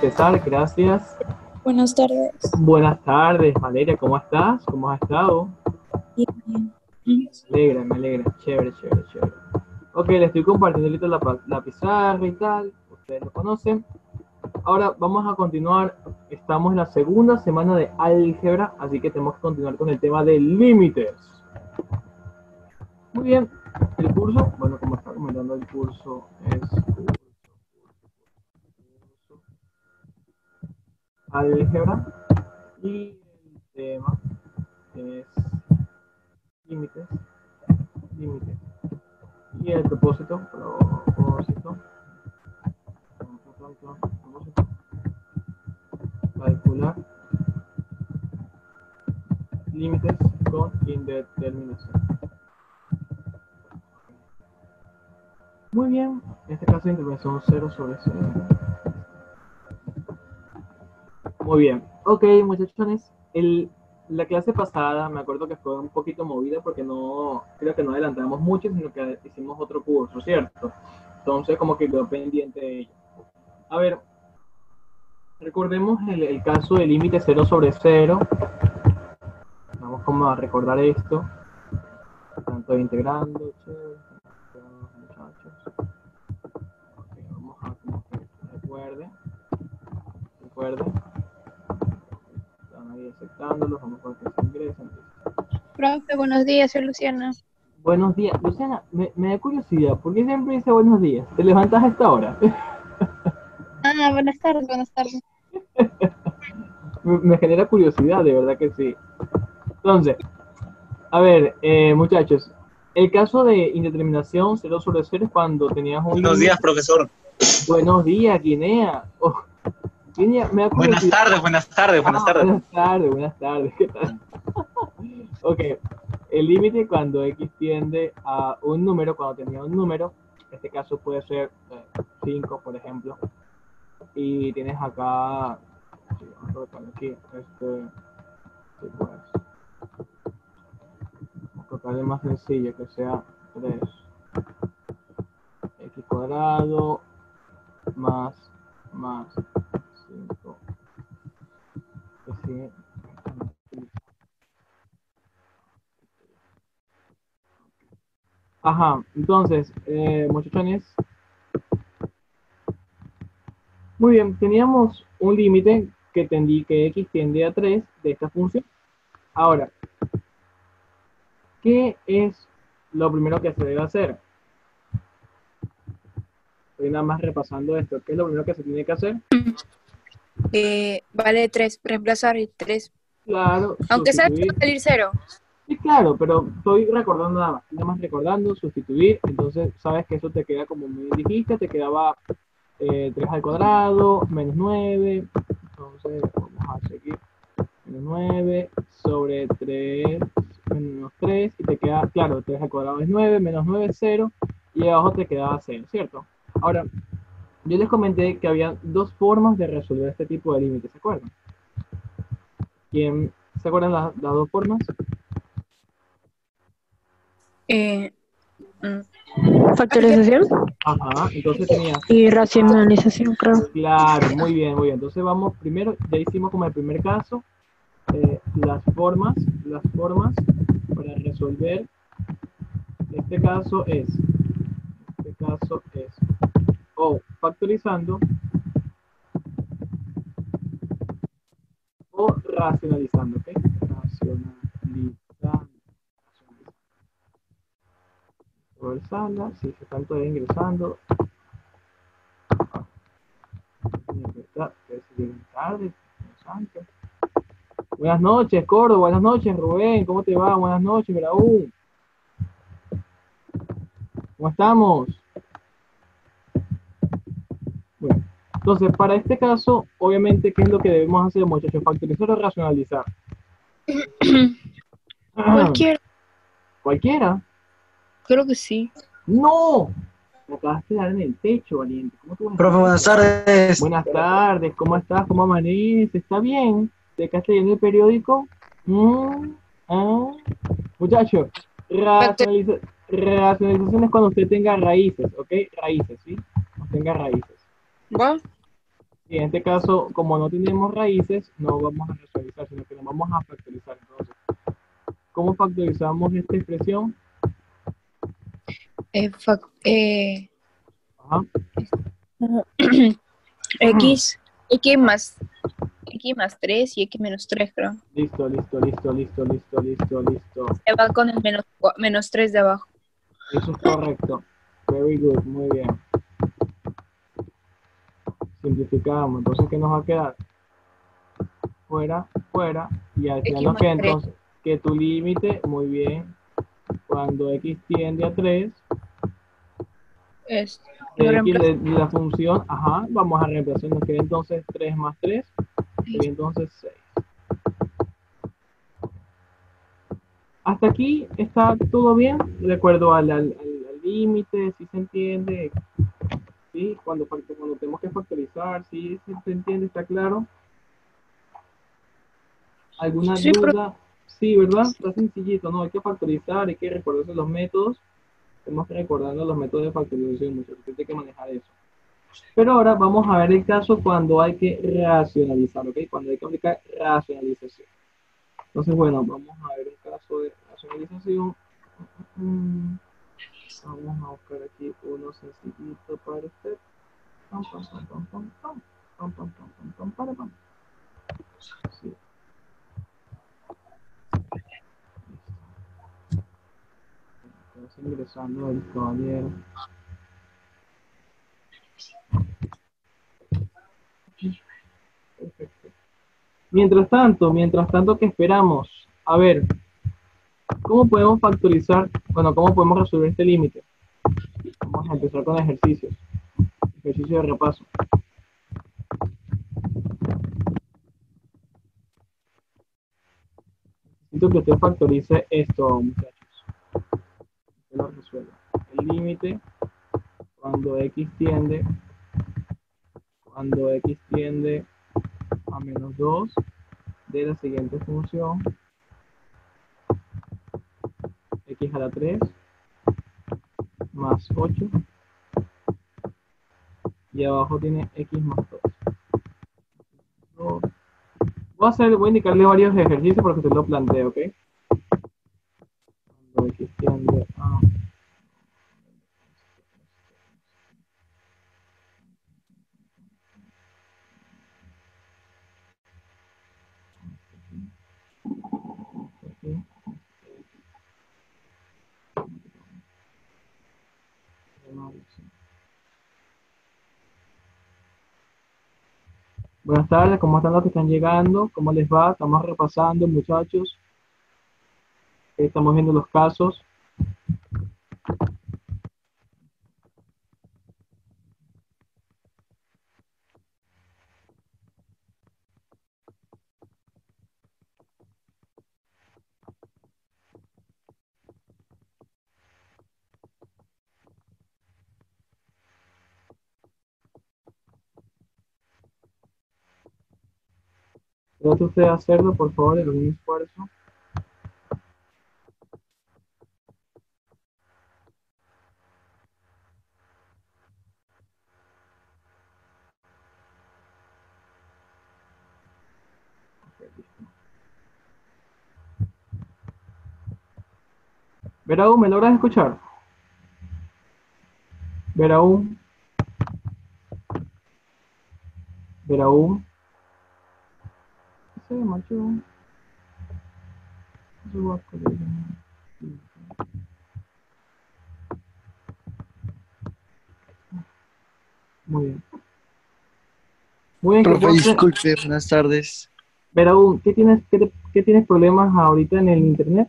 empezar, gracias. Buenas tardes. Buenas tardes, Valeria, ¿cómo estás? ¿Cómo has estado? Bien. Me alegra, chévere, chévere, chévere. Ok, le estoy compartiendo ahorita la pizarra y tal, ustedes lo conocen. Ahora vamos a continuar, estamos en la segunda semana de álgebra, así que tenemos que continuar con el tema de límites. Muy bien, el curso, bueno, como está comentando el curso, es álgebra y el tema es límites, límites. Y el propósito, calcular límites con indeterminación. Muy bien, en este caso intervención 0 sobre 0. Muy bien, ok muchachones, la clase pasada me acuerdo que fue un poquito movida porque creo que no adelantamos mucho, sino que hicimos otro curso, ¿cierto? Entonces como que quedó pendiente de ello. A ver, recordemos el caso del límite 0 sobre 0. Vamos como a recordar esto. Tanto integrando, chévere, muchachos. Okay, vamos a como que recuerden. Están ahí aceptándolos, vamos a ver que se ingresan. Profe, buenos días, soy Luciana. Buenos días. Luciana, me da curiosidad, ¿por qué siempre dice buenos días? ¿Te levantas a esta hora? Buenas tardes, buenas tardes. Me genera curiosidad, de verdad que sí. Entonces, a ver, muchachos, el caso de indeterminación 0 sobre 0 es cuando tenías un... Buenos días, profesor. Buenos días, Guinea. Oh, Guinea, me da curiosidad. Buenas tardes. Buenas tardes, ¿qué tal? Ok, el límite cuando x tiende a un número, cuando tenía un número, en este caso puede ser 5, por ejemplo, y tienes acá, vamos a colocar aquí, vamos a colocarle más sencillo, que sea 3x cuadrado más 5, así. Ajá, entonces, muchachones, muy bien, teníamos un límite que x tiende a 3 de esta función. Ahora, ¿qué es lo primero que se debe hacer? Estoy nada más repasando esto. ¿Qué es lo primero que se tiene que hacer? Vale 3, reemplazar 3. Claro, Aunque sabes que sustituir. va a salir 0. Sí, claro, pero estoy recordando nada más recordando, sustituir. Entonces, sabes que eso te queda como me dijiste, te quedaba 3 al cuadrado, menos 9. Entonces, vamos a seguir. Menos 9 sobre 3 menos 3. Y te queda, claro, 3 al cuadrado es 9, menos 9 es 0. Y abajo te quedaba 0, ¿cierto? Ahora, yo les comenté que había dos formas de resolver este tipo de límites, ¿se acuerdan? ¿Quién se acuerdan las dos formas? Factorización Ajá, entonces tenías... y racionalización, creo. Claro, muy bien, muy bien. Entonces vamos primero, ya hicimos como el primer caso, las formas para resolver. Este caso es o factorizando o racionalizando, ¿ok? Racionalizando. Por sala, si se están todavía ingresando. Tarde, santo. Buenas noches, Córdoba, buenas noches, Rubén, ¿cómo te va? Buenas noches, Raúl. ¿Cómo estamos? Bueno, entonces, para este caso, obviamente, ¿qué es lo que debemos hacer, muchachos? ¿Factorizar o racionalizar? Cualquiera. ¿Cualquiera? Creo que sí. ¡No! Me acabaste de dar en el techo, valiente. ¿Cómo tú vas a Profe, buenas tardes. Buenas tardes, ¿cómo estás? ¿Cómo amanece? ¿Está bien? ¿Te quedaste leyendo el periódico? Muchacho, racionalización es cuando usted tenga raíces, ¿ok? Raíces, ¿sí? Cuando tenga raíces. ¿Va? Y en este caso, como no tenemos raíces, no vamos a racionalizar, sino que lo vamos a factorizar. Entonces, ¿cómo factorizamos esta expresión? Eh, fac- eh, Ajá. X, X más 3 y X menos 3, creo. Listo, listo, listo, listo, listo, listo, listo. Se va con el menos 3 de abajo. Eso es correcto. Very good, muy bien. Simplificamos. Entonces, ¿qué nos va a quedar? Fuera, fuera. Y al final X nos más queda 3. entonces que tu límite, muy bien, cuando x tiende a 3, Lo de x reemplazo. de la función, ajá, vamos a reemplazar. Nos queda entonces 3 más 3, sería entonces 6. Hasta aquí está todo bien, de acuerdo al límite, si se entiende, ¿sí? Cuando tenemos que factorizar, si se entiende, está claro. ¿Alguna Sí, profe. duda? Sí, ¿verdad? Está sencillito, ¿no? Hay que factorizar, hay que recordarse los métodos. Tenemos que recordando los métodos de factorización, muchas veces hay que manejar eso. Pero ahora vamos a ver el caso cuando hay que racionalizar, ¿ok? Cuando hay que aplicar racionalización. Entonces, bueno, vamos a ver un caso de racionalización. Vamos a buscar aquí uno sencillito para usted. Pam, pam, pam, pam, pam, pam. Pam, pam, pam, pam, pam, para, pam. Sí. Estamos ingresando el caballero. Perfecto. Mientras tanto que esperamos, a ver, ¿cómo podemos factorizar? Bueno, ¿cómo podemos resolver este límite? Vamos a empezar con ejercicios. Ejercicio de repaso. Necesito que usted factorice esto, muchachos. Que lo resuelva. El límite cuando x tiende a menos 2 de la siguiente función, x a la 3 más 8, y abajo tiene x más 2. Voy a indicarle varios ejercicios porque se lo planteo, ¿ok? Cuando x tiende a aquí, buenas tardes, ¿cómo están los que están llegando? ¿Cómo les va? Estamos repasando, muchachos. Estamos viendo los casos. ¿Trata usted de hacerlo, por favor, en un esfuerzo? Veraú, ¿me logras escuchar? Veraú. Veraú. Se marchó. Muy bien. Muy bien, ¿qué Profe, puedo hacer? disculpe, buenas tardes. Veraú, ¿qué tienes problemas ahorita en el internet?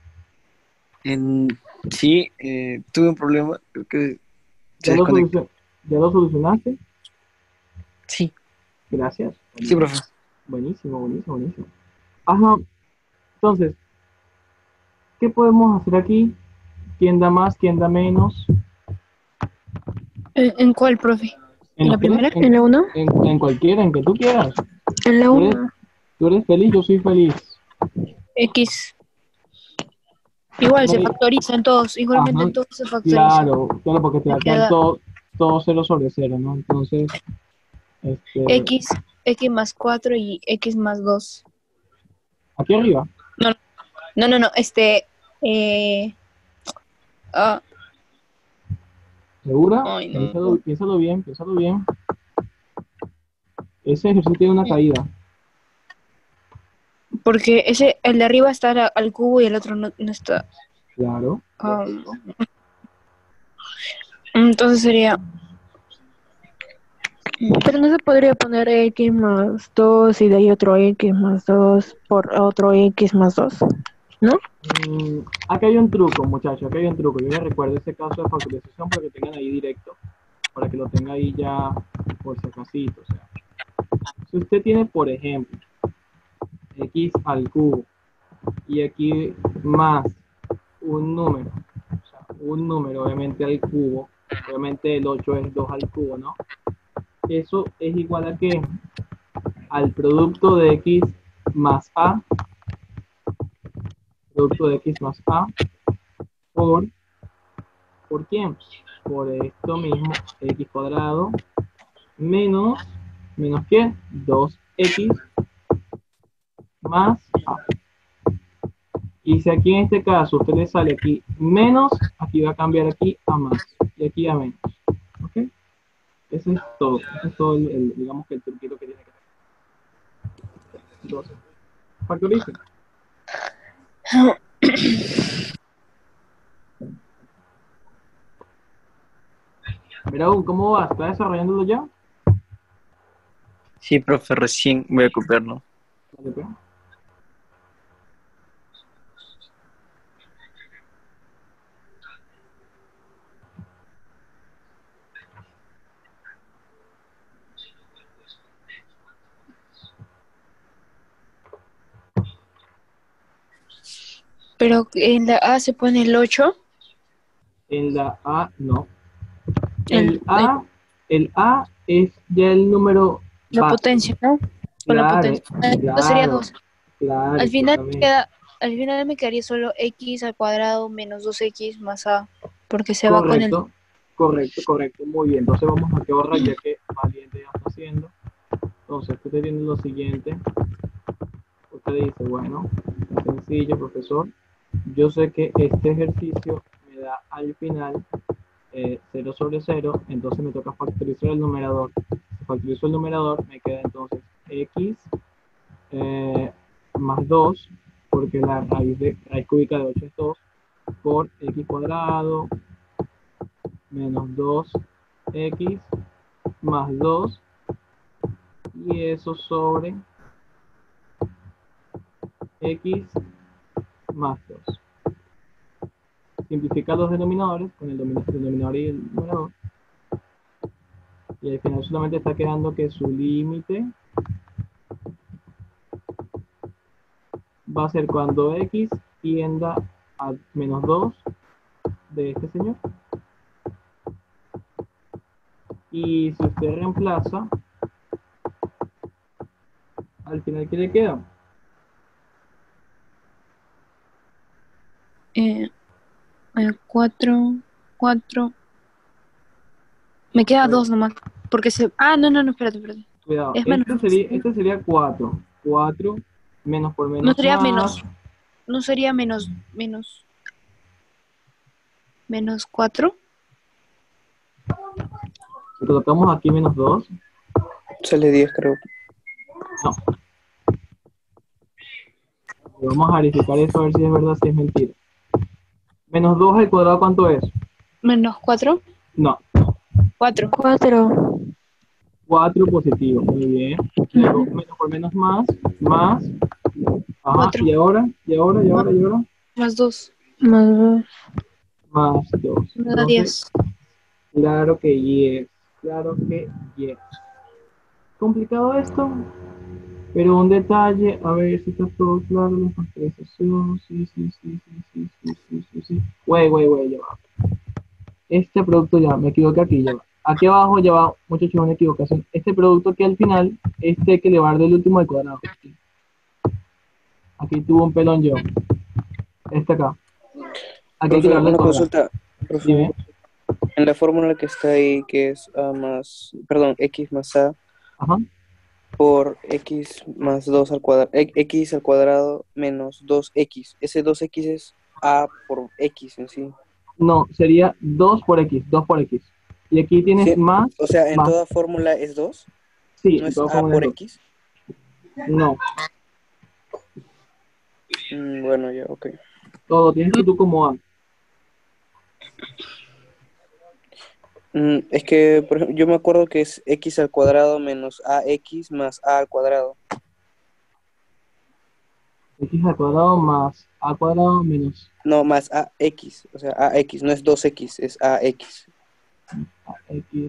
Sí, tuve un problema, creo que se ¿Ya lo desconectó. ya lo solucionaste? Sí, Gracias. sí, profe. Buenísimo, buenísimo, buenísimo. Ajá. Entonces, ¿qué podemos hacer aquí? ¿Quién da más? ¿Quién da menos? ¿En cuál, profe? ¿En ¿En la los tres? primera? ¿En la 1? En cualquiera, en que tú quieras. En la Tú eres, 1. tú eres feliz, yo soy feliz. X. Igual se Me- factorizan todos. Igualmente Ajá, en todos se factorizan. claro, claro, porque te Me va a quedar queda todo 0 sobre 0, ¿no? Entonces, Este, X más 4 y X más 2. aquí arriba. No, ah, ¿Segura? ay, no. Piénsalo bien, piénsalo bien. Ese ejercicio tiene una caída. Porque el de arriba está al cubo y el otro no está. Claro. Entonces sería, Pero no se podría poner X más 2 y de ahí otro X más 2 por otro X más 2, ¿no? Aquí hay un truco, muchachos, aquí hay un truco. Yo les recuerdo ese caso de factorización para que tengan ahí directo, para que lo tenga ahí ya por si acasito. O sea, si usted tiene, por ejemplo, X al cubo y aquí más un número, o sea, un número obviamente al cubo, obviamente el 8 es 2 al cubo, ¿no? Eso es igual a ¿qué? Al producto de X más A, producto de X más A, ¿por quién? Por esto mismo, X cuadrado, menos ¿qué? 2X más A. Y si aquí en este caso usted le sale aquí menos, aquí va a cambiar aquí a más y aquí a menos. ¿Ok? Eso es todo digamos que el truquito que tiene que hacer. Entonces, factorice. Mira, ¿cómo va? ¿Está desarrollándolo ya? Sí, profe, recién voy a copiarlo. Vale, pues. pero en la A se pone el 8. En la A, no. el, El A es ya el número la base. potencia, ¿no? Con la Claro, potencia. Entonces sería claro, 2. claro, Al final exactamente. al final me quedaría solo X al cuadrado menos 2X más A, porque se va con el... Correcto, correcto, muy bien. Entonces vamos a que borrar ya que Valiente ya está haciendo. Entonces, usted tiene lo siguiente. Usted dice, bueno, es sencillo, profesor. Yo sé que este ejercicio me da al final 0 sobre 0, entonces me toca factorizar el numerador. Si factorizo el numerador, me queda entonces X más 2, porque la raíz cúbica de 8 es 2, por X cuadrado menos 2X más 2, y eso sobre X más 2. Simplifica los denominadores con el denominador y el numerador, y al final solamente está quedando que su límite va a ser cuando X tienda a menos 2 de este señor. Y si usted reemplaza, al final, ¿qué le queda? 4. Me queda 2 nomás. Porque se... Ah, no, espérate. Cuidado, Es menos. este sería 4. 4 menos por No menos sería más. no sería menos 4. Si colocamos aquí menos 2, Sale 10, creo. no. Vamos a verificar eso a ver si es verdad, si es mentira. Menos 2 al cuadrado, ¿cuánto es? Menos 4. No, 4. 4. 4 positivo, muy bien. Luego, menos por menos más, ajá, 4. y ahora, Más 2. Más 2. más 2. Me da Entonces, 10. claro que yes. ¿Complicado esto? Pero un detalle, a ver si está todo claro, la factorización, sí. Güey, ya va. Este producto ya, me equivoqué aquí, ya va. Aquí abajo ya va, muchachos, una equivocación. Este producto que al final, este hay que elevar del último al cuadrado. Aquí tuvo un pelón yo. Este acá. Aquí hay que Profe, elevar del una cuadrado. consulta. Profe, Dime. en la fórmula que está ahí, que es A más, perdón, X más A, Ajá. por x más 2 al cuadrado, x al cuadrado menos 2x. Ese 2x es a por x en sí. No, sería 2 por x, 2 por x. Y aquí tienes Sí, más, o sea, en más. toda fórmula es 2, Sí, no en es todas a formas es por 2. x. No, Bueno, ya, ok. todo tienes que tú como A. Es que, por ejemplo, yo me acuerdo que es x al cuadrado menos ax más a al cuadrado. X al cuadrado más A cuadrado menos No, más ax, o sea, ax, no es 2x, es ax. AX.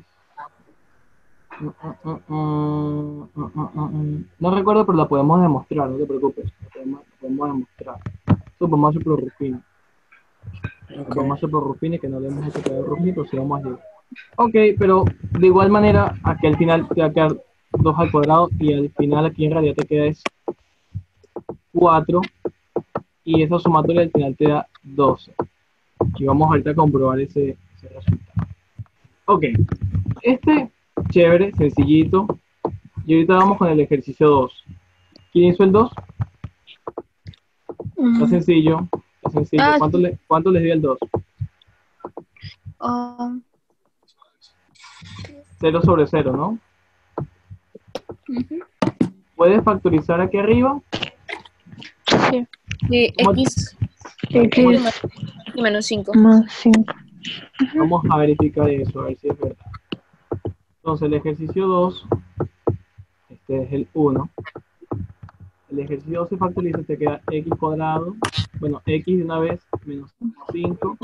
No recuerdo, pero la podemos demostrar, no te preocupes. La podemos demostrar. Eso vamos a hacer por Rufino. Ok. Vamos a hacer por Rufino, que no le hemos hecho todavía a Rufino, pero sí vamos a llegar. Ok, pero de igual manera, aquí al final te va a quedar 2 al cuadrado y al final aquí en realidad te queda es 4 y esa sumatoria al final te da 12. Y vamos ahorita a comprobar ese resultado. Ok, este chévere, sencillito. Y ahorita vamos con el ejercicio 2. ¿Quién hizo el 2? Está sencillo, está sencillo. Ah, ¿Cuánto les dio el 2? ah, 0 sobre 0, ¿no? ujú. ¿Puedes factorizar aquí arriba? Sí. ¿Cómo- X cómo- X menos 5. más 5. Vamos a verificar eso, a ver si es verdad. Entonces el ejercicio 2, este es el 1. El ejercicio 2 se factoriza, te queda x cuadrado, bueno, x de una vez menos 5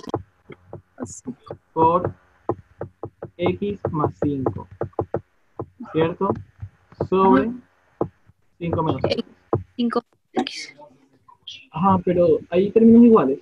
por x más 5, ¿cierto? Sobre 5 menos x. 5x. Ajá, pero hay términos iguales.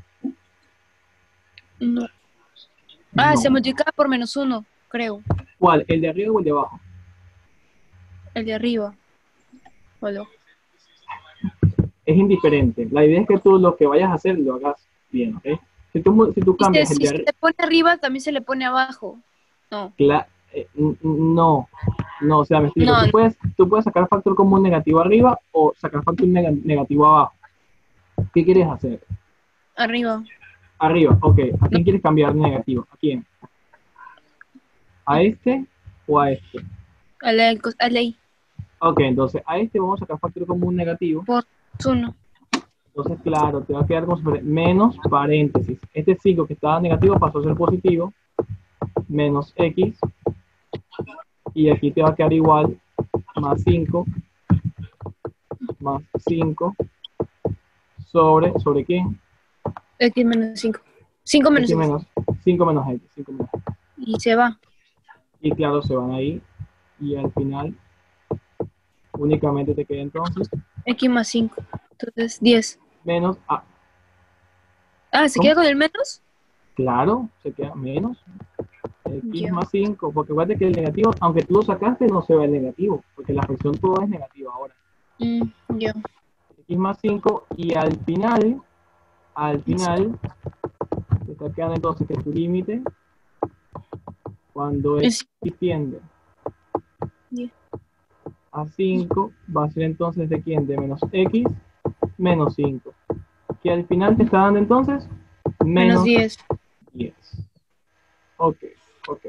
No. Ah, No. se multiplica por menos 1, creo. ¿Cuál? ¿El de arriba o el de abajo? El de arriba. Hola. Es indiferente. La idea es que tú lo que vayas a hacer lo hagas bien, ¿ok? Si tú cambias el Si de se arriba, le pone arriba, también se le pone abajo. No. no, no, o sea, me explico. No, Tú puedes sacar factor común negativo arriba o sacar factor negativo abajo. ¿Qué quieres hacer? arriba. Arriba, ok. ¿A No, quién quieres cambiar de negativo? ¿A quién? ¿A este o a este? a la I. Ok, entonces a este vamos a sacar factor común negativo. Por 1. Entonces, claro, te va a quedar como si fuera menos paréntesis. Este 5 que estaba negativo pasó a ser positivo, menos x, y aquí te va a quedar igual, más 5, más 5, ¿sobre quién? X menos 5. 5 menos X X. menos 5 menos x, 5 menos x. Y se va. Y claro, se van ahí, y al final únicamente te queda entonces X más 5. Entonces, 10. menos a. Ah, ¿se ¿Cómo? queda con el menos? Claro, se queda menos x Ya. más 5, porque acuérdate que el negativo, aunque tú lo sacaste, no se va el negativo, porque la fracción todo es negativa ahora. Ya. X más 5 y al final, te está quedando entonces que tu límite, cuando Es x tiende 10. a 5, va a ser entonces de quién, de menos x menos 5, que al final te está dando entonces Menos menos 10. 10. Ok, ok.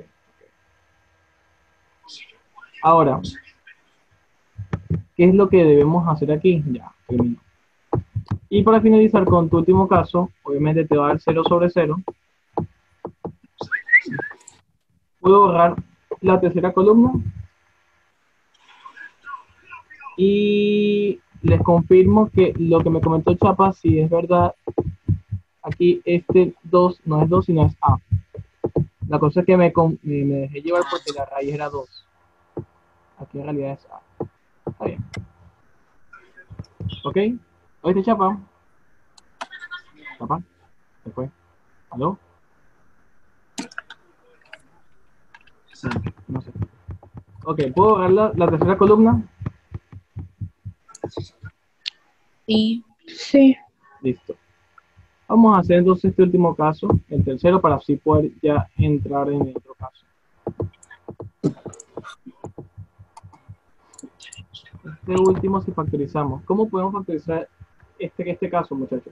Ahora, ¿qué es lo que debemos hacer aquí? Ya, termino. Y para finalizar con tu último caso, obviamente te va a dar 0 sobre 0. Puedo borrar la tercera columna y les confirmo que lo que me comentó Chapa, si es verdad, aquí este 2 no es 2 sino es A. La cosa es que me dejé llevar porque la raíz era 2. Aquí en realidad es A. Está bien. ¿Ok? ¿Oíste, Chapa? Chapa, ¿se fue? ¿Aló? Sí, no sé. Ok, ¿puedo borrar la tercera columna? Sí. Sí. Listo. Vamos a hacer entonces este último caso, el tercero, para así poder ya entrar en el otro caso. Este último si factorizamos. ¿Cómo podemos factorizar este caso, muchachos?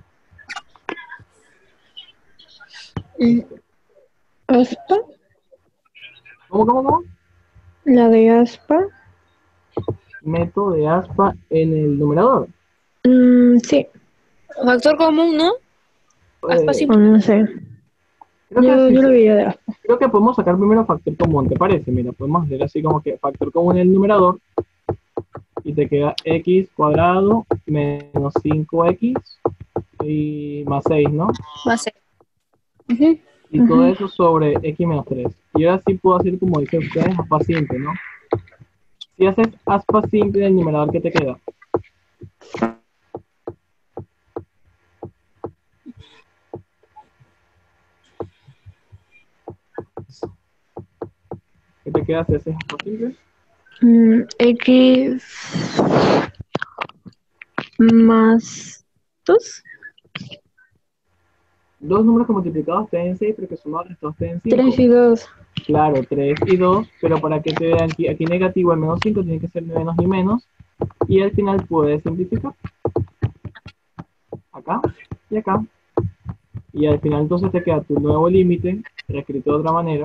Aspa, ¿Cómo? la de aspa. Método de aspa en el numerador. Sí, Factor común, ¿no? Aspa Eh, simple. o no sé. creo que Yo sí, lo veía de aspa. creo que podemos sacar primero factor común, ¿te parece? Mira, podemos hacer así como que factor común en el numerador y te queda x cuadrado menos 5x y más 6, ¿no? Más C. Ujú. Y todo Ujú. eso sobre x menos 3. Y ahora sí puedo hacer como dicen ustedes, aspa simple, ¿no? Si haces aspa simple en el numerador, ¿qué te queda? ¿Qué te queda si haces aspa simple? X más 2, Dos números que multiplicados te den 6, pero que sumados restados te den 5. 3 y 2. Claro, 3 y 2, pero para que te den aquí negativo el menos 5 tiene que ser menos y menos. Y al final puedes simplificar. Acá y acá. Y al final entonces te queda tu nuevo límite, reescrito de otra manera.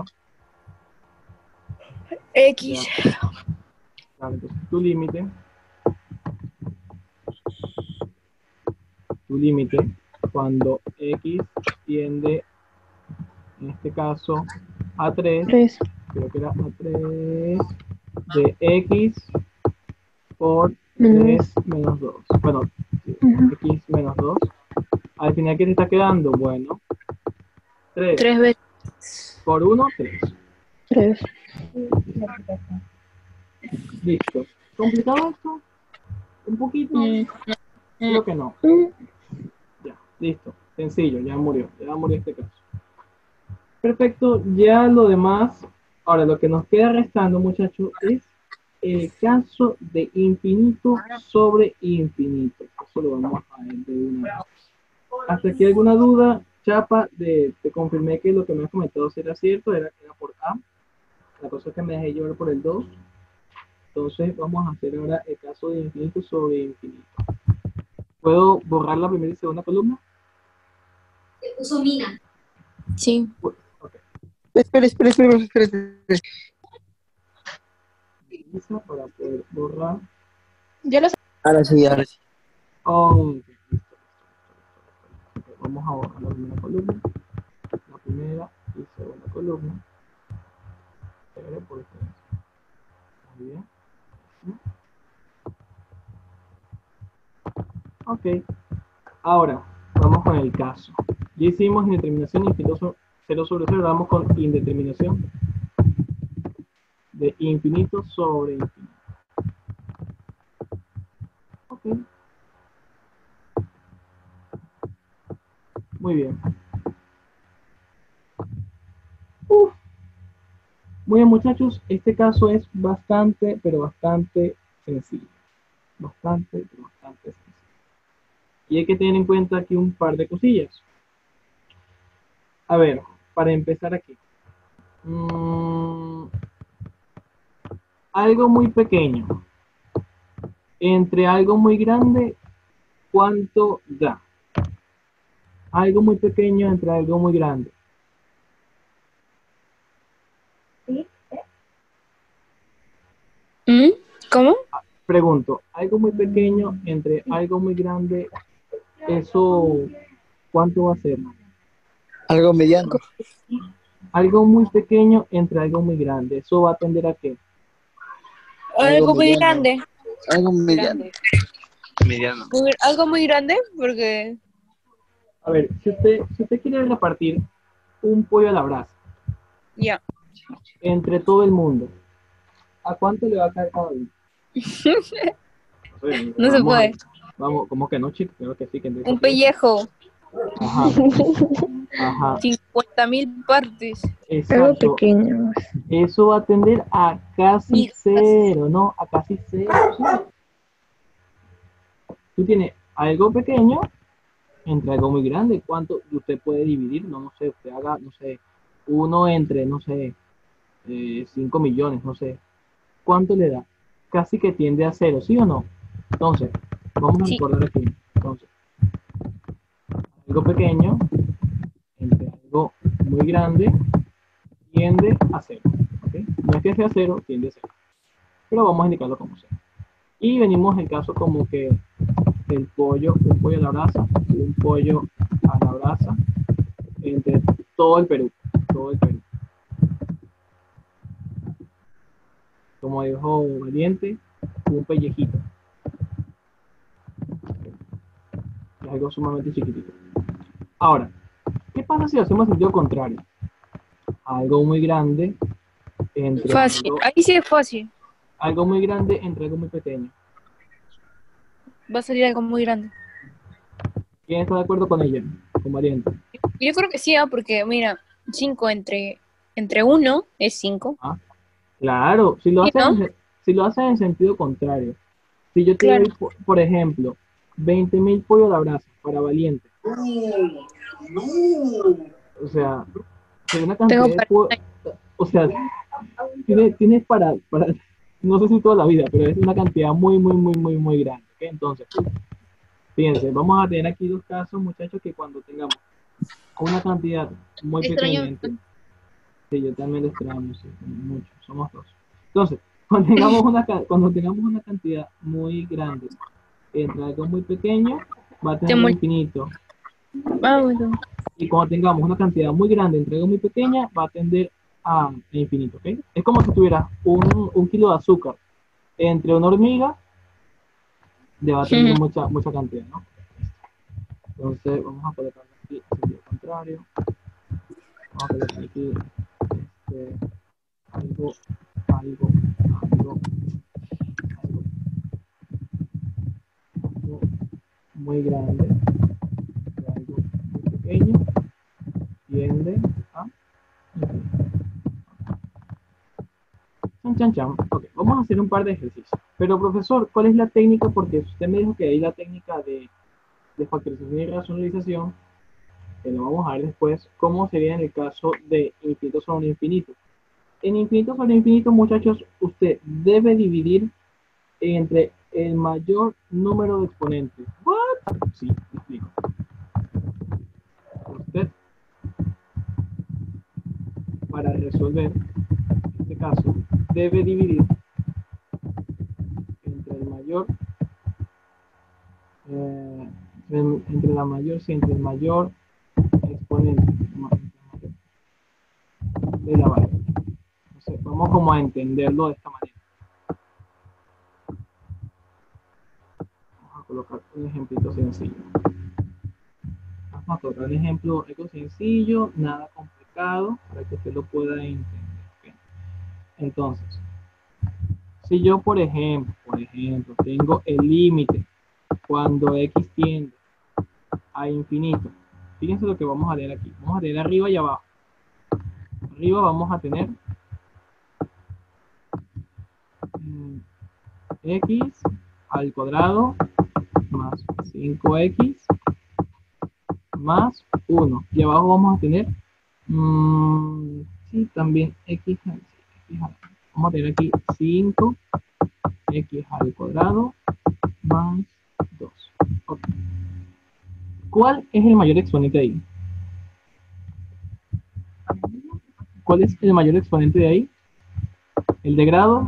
X. Ya. Claro, entonces tu límite, cuando x tiende, en este caso, a 3, 3. creo que era a 3 de x por Menos. 3 menos 2. Bueno, sí, Ujú. x menos 2. Al final, ¿qué te está quedando? Bueno, 3 3 veces. por 1, 3. 3. Listo. ¿Complicado esto? ¿Un poquito? Mm, Creo que no. Ya, listo. Sencillo, ya murió este caso. Perfecto, ya lo demás. Ahora, lo que nos queda restando, muchachos, es el caso de infinito sobre infinito. Eso lo vamos a ver de una vez. ¿Hasta aquí alguna duda? Chapa, te confirmé que lo que me has comentado era cierto, era por A. La cosa es que me dejé llevar por el 2. Entonces vamos a hacer ahora el caso de infinito sobre infinito. ¿Puedo borrar la primera y segunda columna? Uso mina. sí. Ok. Espera. Lisa para poder borrar. Ya lo sé. Ahora sí. Oh, ok, listo. Ok, vamos a borrar la primera columna, la primera y segunda columna. Chévere, porque muy bien. Ok, ahora vamos con el caso. Ya hicimos indeterminación infinito 0 sobre 0, vamos con indeterminación de infinito sobre infinito. Ok, muy bien. Uf. Muy bien, muchachos, este caso es bastante, pero bastante sencillo. Bastante, pero bastante sencillo. Y hay que tener en cuenta aquí un par de cosillas. A ver, para empezar aquí. Algo muy pequeño entre algo muy grande, ¿cuánto da? Algo muy pequeño entre algo muy grande. ¿Cómo? Pregunto, algo muy pequeño entre algo muy grande, ¿eso cuánto va a ser? Algo mediano. Algo muy pequeño entre algo muy grande, ¿eso va a tender a qué? Algo muy mediano. grande. Algo mediano. Grande. Mediano. Algo muy grande porque... A ver, si usted quiere repartir un pollo a la brasa Ya. entre todo el mundo, ¿a cuánto le va a caer cada uno? No se puede. Vamos, ¿cómo que no, chicos? Creo que sí, que Un pellejo. Ajá, ajá, 50.000 partes. Algo exacto. pequeño. Eso va a tender a casi Migajas. cero, ¿no? A casi cero. ¿Sí? Tú tienes algo pequeño entre algo muy grande. ¿Cuánto usted puede dividir? No, no sé, usted haga, no sé, uno entre, no sé, 5 millones, no sé. ¿Cuánto le da? casi que tiende a cero, ¿sí o no? Entonces, vamos a Sí. recordar aquí. Entonces, algo pequeño entre algo muy grande tiende a cero. ¿Ok? No es que sea cero, tiende a cero. Pero vamos a indicarlo como cero. Y venimos en caso como que un pollo a la brasa, un pollo a la brasa, entre todo el Perú. Todo el Perú. Como dijo Valiente, un pellejito. Es algo sumamente chiquitito. Ahora, ¿qué pasa si lo hacemos en sentido contrario? Algo muy grande entre Fácil. algo, Ahí sí es fácil. algo muy grande entre algo muy pequeño. Va a salir algo muy grande. ¿Quién está de acuerdo con ella? Con Valiente. Yo creo que sí, porque mira, 5 entre 1 es 5. ¿Ah? Claro, si lo ¿Sí, no? hacen, si lo hacen en sentido contrario. Si yo te Claro. doy, por ejemplo, 20.000 pollo a la brasa para Valiente. O sea, hay una Tengo cantidad de pollo. O sea, tienes para, no sé si toda la vida, pero es una cantidad muy, muy, muy, muy, muy grande. ¿Ok? Entonces, fíjense, vamos a tener aquí dos casos, muchachos, que cuando tengamos una cantidad muy pequeña, sí, yo también lo extraño, sí, mucho, somos dos. Entonces, cuando tengamos una cantidad muy grande entre algo muy pequeño, va a tener infinito. Bueno. Y cuando tengamos una cantidad muy grande entre algo muy pequeña, va a tender a infinito, ¿ok? Es como si tuvieras un kilo de azúcar entre una hormiga, le va a tener mucha, mucha cantidad, ¿no? Entonces, vamos a colocar aquí el sentido contrario. Vamos a colocar aquí algo, algo, algo, algo muy grande, algo muy pequeño, tiende a infinito. Chan, chan, chan. Ok, vamos a hacer un par de ejercicios. Pero, profesor, ¿cuál es la técnica? Porque usted me dijo que hay la técnica de factorización y racionalización, que lo vamos a ver después, cómo sería en el caso de infinito sobre infinito. En infinito sobre infinito, muchachos, usted debe dividir entre el mayor número de exponentes. ¿What? Sí, te explico. Usted, para resolver este caso, debe dividir entre el mayor, entre la mayor, sí, entre el mayor exponente de la variable. Entonces, vamos como a entenderlo de esta manera. Vamos a colocar un ejemplito sencillo. Vamos a colocar un ejemplo algo sencillo, nada complicado, para que usted lo pueda entender. ¿Okay? Entonces, si yo, por ejemplo, tengo el límite cuando x tiende a infinito, fíjense lo que vamos a leer aquí. Vamos a leer arriba y abajo. Arriba vamos a tener x al cuadrado más 5x más 1. Y abajo vamos a tener, sí, también x, vamos a tener aquí 5x al cuadrado más 2. Okay. ¿Cuál es el mayor exponente ahí? ¿Cuál es el mayor exponente de ahí? ¿El de grado?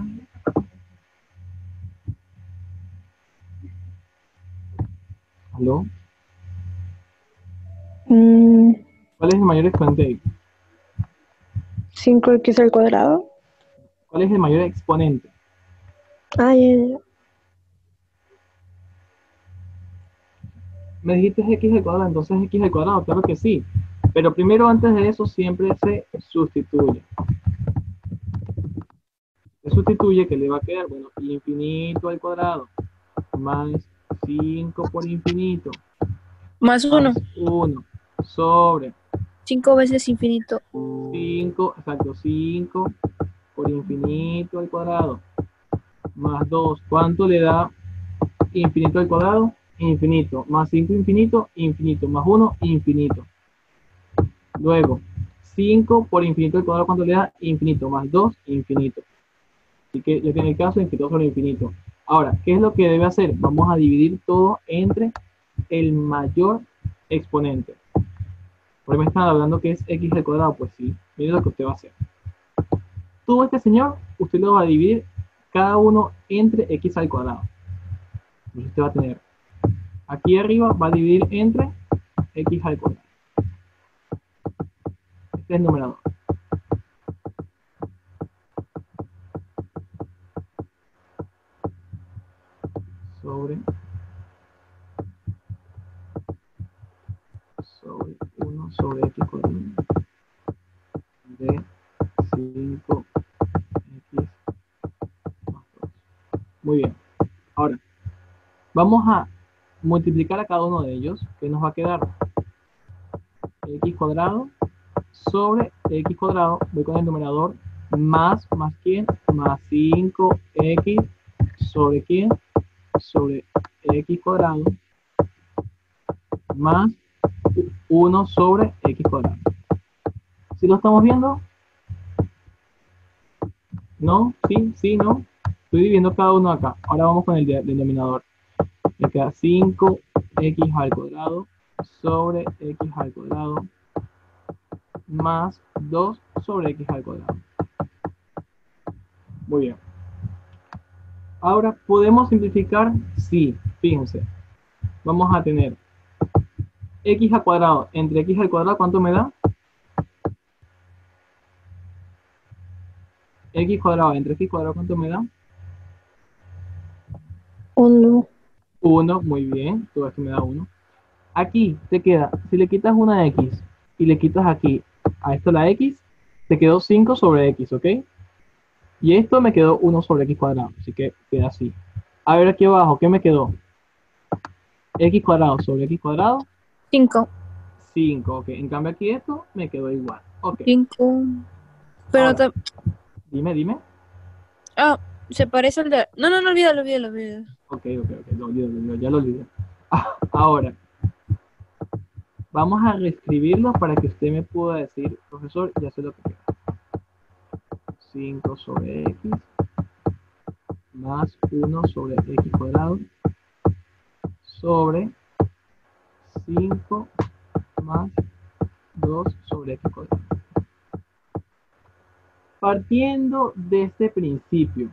¿Aló? ¿Cuál es el mayor exponente de ahí? 5x al cuadrado. ¿Cuál es el mayor exponente? Ah, ya. Me dijiste x al cuadrado, entonces x al cuadrado, claro que sí. Pero primero, antes de eso, siempre se sustituye. Se sustituye, que le va a quedar, bueno, infinito al cuadrado, más 5 por infinito, Más 1. más 1, sobre 5 veces infinito. 5, exacto, 5 por infinito al cuadrado, más 2. ¿Cuánto le da infinito al cuadrado? Infinito. Más 5 infinito, infinito. Más 1, infinito. Luego, 5 por infinito al cuadrado, ¿cuánto le da? Infinito. Más 2, infinito. Así que ya tiene el caso de infinito sobre infinito. Ahora, ¿qué es lo que debe hacer? Vamos a dividir todo entre el mayor exponente. Por ahí me están hablando que es x al cuadrado. Pues sí, mire lo que usted va a hacer. Todo este señor, usted lo va a dividir cada uno entre x al cuadrado. Entonces usted va a tener, aquí arriba va a dividir entre x al cuadrado. Este es el numerador. Sobre 1 sobre x cuadrado de 5x más 2. Muy bien. Ahora, vamos a multiplicar a cada uno de ellos. ¿Qué nos va a quedar? X cuadrado sobre x cuadrado. Voy con el numerador más quién, más 5x sobre quién, sobre x cuadrado más 1 sobre x cuadrado. ¿Sí lo estamos viendo? ¿No? ¿Sí? ¿Sí? ¿No? Estoy dividiendo cada uno acá. Ahora vamos con el denominador. Me queda 5x al cuadrado sobre x al cuadrado más 2 sobre x al cuadrado. Muy bien. Ahora, ¿podemos simplificar? Sí, fíjense. Vamos a tener x al cuadrado entre x al cuadrado, ¿cuánto me da? X cuadrado entre x cuadrado, ¿cuánto me da? 1. 1, muy bien. Todo esto me da 1. Aquí te queda, si le quitas una x y le quitas aquí a esto la x, te quedó 5 sobre x, ¿ok? Y esto me quedó 1 sobre x cuadrado, así que queda así. A ver aquí abajo, ¿qué me quedó? X cuadrado sobre x cuadrado, 5. 5, ok. En cambio aquí esto me quedó igual, ok. 5. Pero Ahora, dime. ah, se parece al de. No, olvídalo. Ok, lo olvido, ya lo olvidé. Ahora, vamos a reescribirlo para que usted me pueda decir, profesor, ya sé lo que queda. 5 sobre x más 1 sobre x cuadrado sobre 5 más 2 sobre x cuadrado. Partiendo de este principio,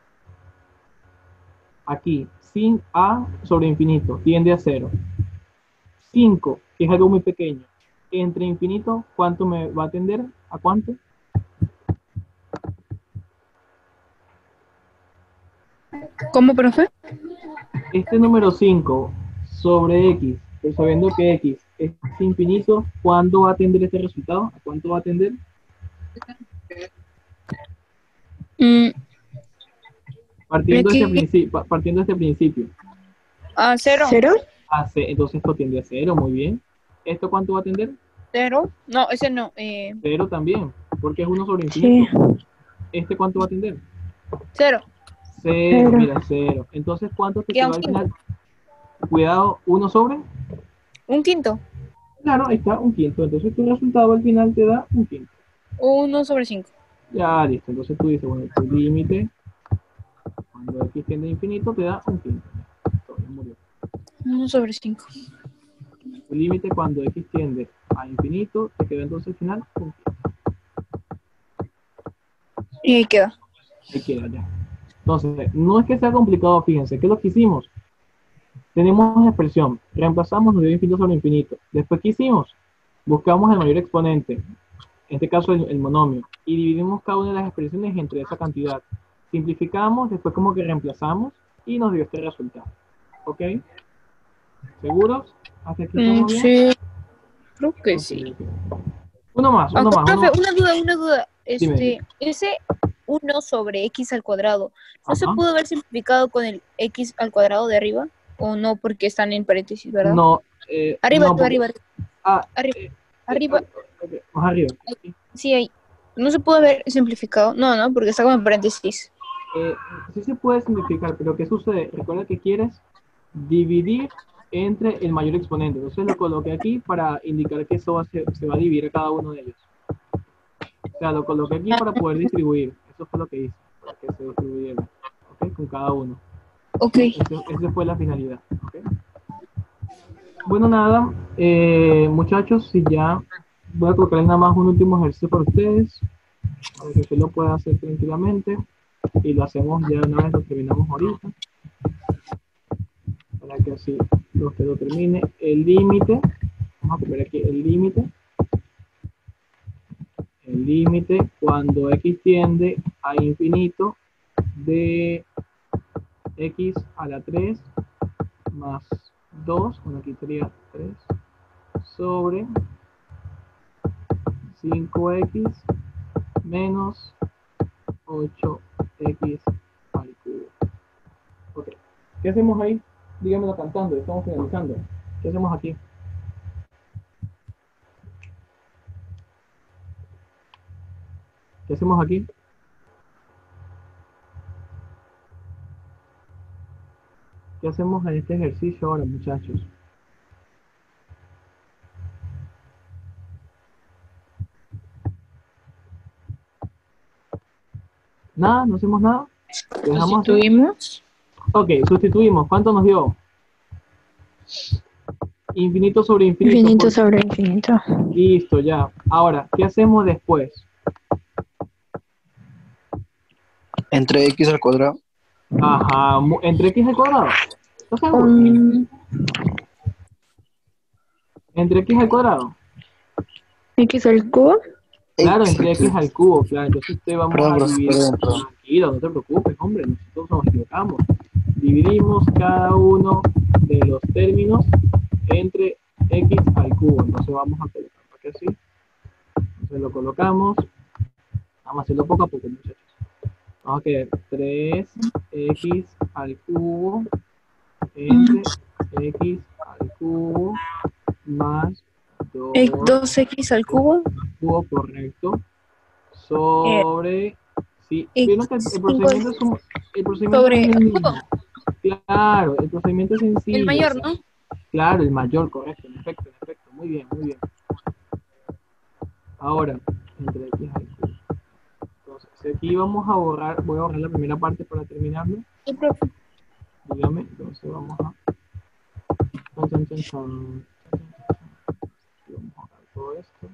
aquí, sin a sobre infinito, tiende a 0. 5, que es algo muy pequeño, entre infinito, ¿cuánto me va a tender? ¿A cuánto? ¿Cómo, profe? Este número 5 sobre x, pues sabiendo que x es infinito, ¿cuándo va a tender este resultado? ¿A cuánto va a tender? Partiendo de este principio. A 0. 0. Entonces esto tiende a 0, muy bien. ¿Esto cuánto va a tender? 0. No, ese no. 0 también, porque es 1 sobre infinito. Sí. ¿Este cuánto va a tender? 0. 0, mira, 0. Entonces, ¿cuánto te Queda quedó un al quinto. final? Cuidado, 1 sobre. Un quinto. Claro, ahí está, un quinto. Entonces tu resultado al final te da un quinto. 1 sobre 5. Ya, listo. Entonces tú dices, bueno, tu límite, cuando x tiende a infinito, te da un quinto. Todo, ya murió. 1 sobre 5. Tu límite cuando x tiende a infinito, te queda entonces al final un quinto. Y ahí queda. Ahí queda ya. Entonces, no es que sea complicado, fíjense, ¿qué es lo que hicimos? Tenemos una expresión, reemplazamos, nos dio infinito sobre infinito. Después, ¿qué hicimos? Buscamos el mayor exponente, en este caso el monomio, y dividimos cada una de las expresiones entre esa cantidad. Simplificamos, después como que reemplazamos, y nos dio este resultado. ¿Ok? ¿Seguros? ¿Hasta aquí estamos bien? Sí, creo que Ok, sí. ok. Uno más. Profe, una duda. Dime. Ese 1 sobre x al cuadrado, ¿no se Ajá. pudo haber simplificado con el x al cuadrado de arriba? ¿O no? Porque están en paréntesis, ¿verdad? No, Arriba, no, porque- arriba. Ah, Arriba. ok, más arriba. Sí. Sí, ahí. ¿No se pudo haber simplificado? No, porque está como en paréntesis. Sí se puede simplificar, pero ¿qué sucede? Recuerda que quieres dividir entre el mayor exponente. Entonces lo coloqué aquí para indicar que eso se va a dividir a cada uno de ellos. O sea, lo coloqué aquí para poder distribuir. Eso fue lo que hice. que se distribuyeran, ¿ok? Con cada uno. Ok. Esa fue la finalidad, ¿ok? Bueno, nada, muchachos, si ya voy a colocar nada más un último ejercicio para ustedes, para que usted lo pueda hacer tranquilamente, y lo hacemos ya una vez lo terminamos ahorita, para que así usted lo termine. El límite, vamos a poner aquí el límite cuando x tiende a infinito de x a la 3 más 2, bueno, aquí sería 3 sobre 5x menos 8x al cubo. Ok, ¿qué hacemos ahí? Dígamelo cantando, estamos finalizando. ¿Qué hacemos aquí? ¿Qué hacemos aquí? ¿Qué hacemos en este ejercicio ahora, muchachos? Nada, no hacemos nada. ¿Lo dejamos así? Sustituimos. Ok, sustituimos. ¿Cuánto nos dio? Infinito sobre infinito. Infinito sobre infinito. Listo, ya. Ahora, ¿qué hacemos después? Entre x al cuadrado. Ajá, entre x al cuadrado. ¿Estás seguro? ¿Entre x al cuadrado? X al cubo. Claro, entre x al cubo, claro. Entonces usted vamos Perdón, a profe, dividir. perdón. Tranquilo, no te preocupes, hombre. Nosotros nos equivocamos. Dividimos cada uno de los términos entre x al cubo. Entonces vamos a colocar aquí así. Entonces lo colocamos. Vamos a hacerlo poco a poco, muchachos. Vamos a quedar 3x al cubo entre x al cubo más 2x al cubo. cubo, correcto, sobre... Sí, X vieron que el procedimiento es el procedimiento sobre es el el mismo. cubo. Claro, el procedimiento es sencillo. El mayor, ¿no? Claro, el mayor, correcto, en efecto, muy bien, muy bien. Ahora, entre x al cubo. Entonces, aquí vamos a borrar, voy a borrar la primera parte para terminarlo. Sí, profe. Dígame, entonces vamos a... Vamos a borrar todo esto.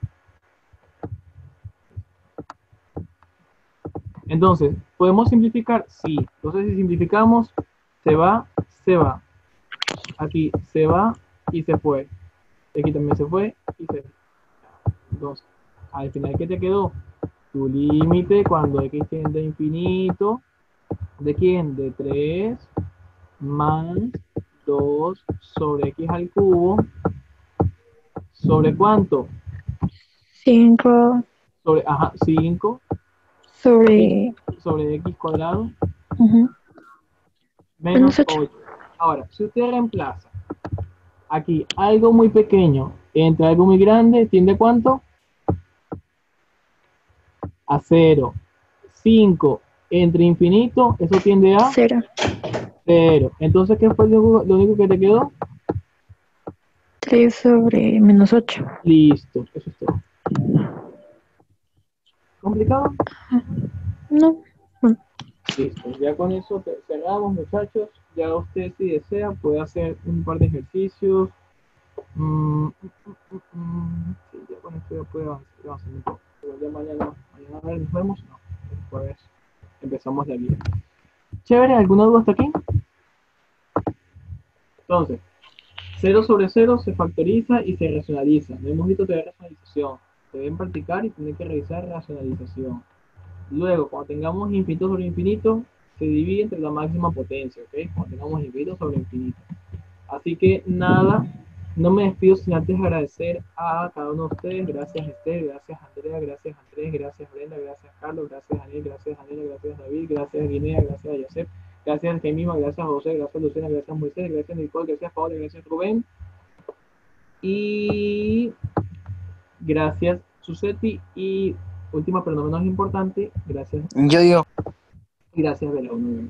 Entonces, ¿podemos simplificar? Sí. Entonces, si simplificamos, se va. Aquí se va y se fue. Aquí también se fue y se fue. Entonces, al final, ¿qué te quedó? Tu límite cuando x tiende a infinito. ¿De quién? De 3 más 2 sobre x al cubo. ¿Sobre cuánto? 5 Sobre, 5 sobre... sobre x cuadrado Ujú. menos Menos 8. 8. Ahora, si usted reemplaza aquí algo muy pequeño entre algo muy grande, ¿tiende a cuánto? A 0. 5 entre infinito, eso tiende a 0. 0. Entonces, ¿qué fue lo único que te quedó? 3 sobre menos 8. Listo, eso es todo. ¿Complicado? No. Listo, ya con eso cerramos, muchachos. Ya usted, si desea, puede hacer un par de ejercicios. Sí, ya con esto ya puede avanzar un poco. Pero ya mañana a ver, nos vemos. No, después empezamos la guía. Chévere, ¿alguna duda hasta aquí? Entonces, 0 sobre 0 se factoriza y se racionaliza. No hemos visto todavía racionalización. Se deben practicar y tener que revisar racionalización. Luego, cuando tengamos infinito sobre infinito, se divide entre la máxima potencia, ¿ok? Cuando tengamos infinito sobre infinito. Así que nada, no me despido sin antes agradecer a cada uno de ustedes. Gracias Esther, gracias Andrea, gracias Andrés, gracias Brenda, gracias Carlos, gracias Daniel, gracias Daniela, gracias David, gracias Guinea, gracias Josep, gracias Gemima, gracias José, gracias Lucena, gracias Moisés, gracias Nicole, gracias Paola, gracias Rubén. Y gracias Susetti y última pero no menos importante, gracias. Yo. Y gracias Bela, muy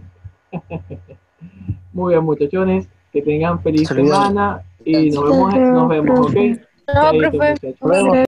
bien muchachones, que tengan feliz semana y nos vemos, ¿ok? No, Chaito, profe. muchachos. Nos vemos.